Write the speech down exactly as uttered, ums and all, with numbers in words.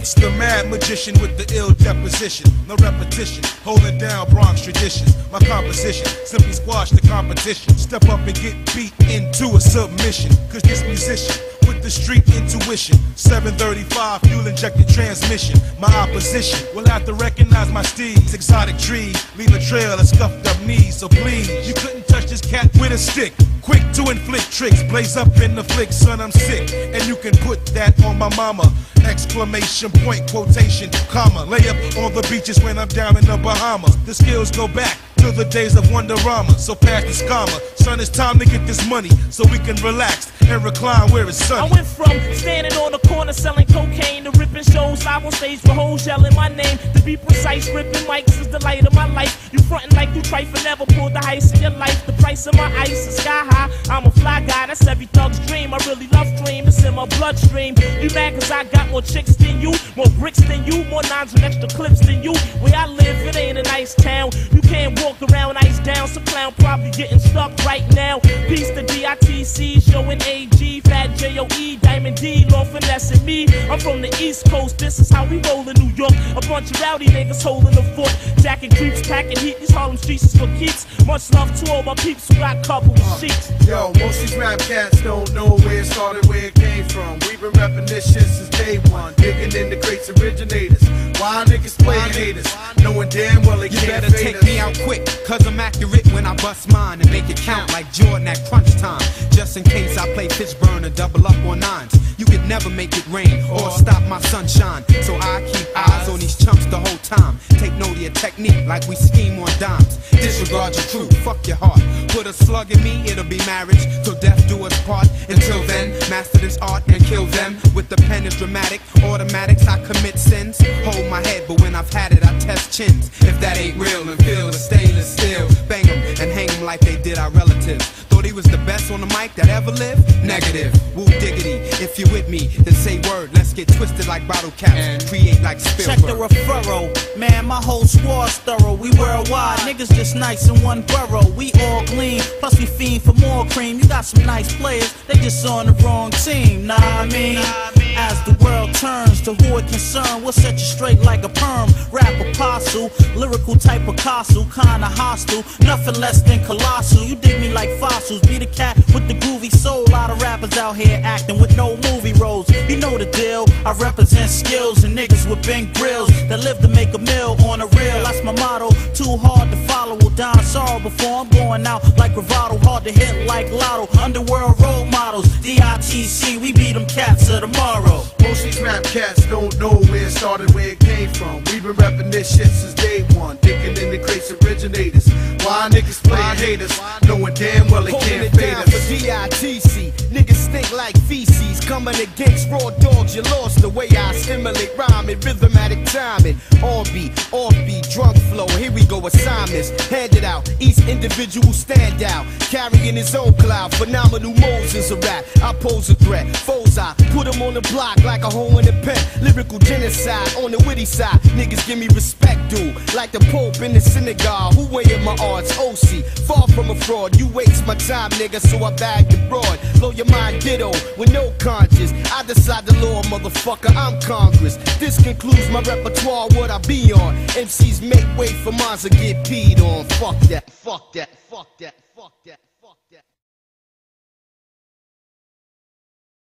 It's the mad magician with the ill deposition. No repetition, holding down Bronx traditions. My composition, simply squash the competition. Step up and get beat into a submission. Cause this musician with the street intuition, seven thirty-five fuel injected transmission. My opposition will have to recognize my steeds. Exotic trees leave a trail of scuffed up knees. So please, you couldn't touch this cat with a stick. Quick to inflict tricks, blaze up in the flick, son, I'm sick. And you can put that on my mama. Exclamation point, quotation, comma. Lay up on the beaches when I'm down in the Bahamas. The skills go back to the days of Wonderama. So pass the scammer, son, it's time to get this money so we can relax and recline where it's sunny. I went from standing on the corner selling cocaine to ripping shows live on stage for hoes yelling my name. To be precise, ripping mics is the light of my life. You frontin' like you trifle, never pulled the heist in your life. The price of my ice is sky high. I'm a fly guy, that's every thug's dream. I really love dream, it's in my bloodstream. You mad cause I got more chicks than you, more bricks than you, more nines and extra clips than you. Where I live, it ain't a nice town. You can't walk around ice down, some clown probably getting stuck right now. Peace to D I T C, showing A G, Fat J O E, Diamond D, Lord finessing me. I'm from the East Coast, this is how we roll in New York. A bunch of rowdy niggas holding the fort, jacking creeps, packing heat. These Harlem streets is for keeps. Much love to all my peeps who got coupled with sheets. Yo, most these rap cats don't know where it started, where it came from. We've been repping this shit since day one, digging in the crates originators. Why niggas playing haters, knowing damn well they you can't better take us. me out quick, cause I'm accurate when I bust mine and make it count like Jordan at crunch time. Just in case I play Fishburne and double up on nines. You could never make it rain or stop my sunshine. So I keep eyes on these chumps the whole time. Take note of your technique like we scheme on dimes. Disregard your truth, fuck your heart. Put a slug in me, it'll be marriage. Till death do us part. Until then, master this art and kill them. With the pen is dramatic, automatics I commit sins. Hold my head, but when I've had it I test chins. If that ain't real and feel the stainless steel, bang them and hang them like they did our relatives. Thought he was the best on the mic that ever lived? Negative, woo diggity. If you with me, then say word. Let's get twisted like bottle caps and create like Spielberg. Check the referral, man, my whole squad's thorough. We worldwide, niggas just nice in one borough. We all gleam, plus we fiend for more cream. You got some nice players, they just on the wrong team. Nah, I mean, as the world turns to who it concern, we'll set you straight like a perm. Rap apostle, lyrical type of castle, kinda hostile, nothing less than colossal. You dig me like fossils, be the cat with the groovy soul. A lot of rappers out here acting with no movie roles. You know the deal, I represent skills and niggas with big grills that live to make a meal on a reel. That's my motto, too hard to follow. Will die in sorrow before I'm going out like Bravado. Hard to hit like Lotto, underworld role models. D I T C, we beat them cats of tomorrow. Most these rap cats don't know where it started, where it came from. We've been repping this shit since day one, digging in the crates originators. Why niggas playing haters, knowing damn well they can't fade us. For D I T C, niggas stink like feces. Coming against raw dogs, you lost the way I assimilate rhyming, rhythmatic timing. On beat, off beat, drunk flow. Here we go, assignments handed out. Each individual stand out, carrying his own cloud. Phenomenal Moses a rap. I pose a threat. Foes I put him on the block like a hole in a pen. Lyrical genocide on the witty side. Niggas give me respect, dude. Like the Pope in the synagogue. Who weighing my odds? O C. Far from a fraud. You waste my time, nigga, so I bag you broad. Blow your mind, ditto, with no conscience. I decide the law, motherfucker. I'm Congress. This concludes my repertoire. What I be on? M Cs make way for mines to get peed on. Fuck that. Fuck that. Fuck that. Fuck that.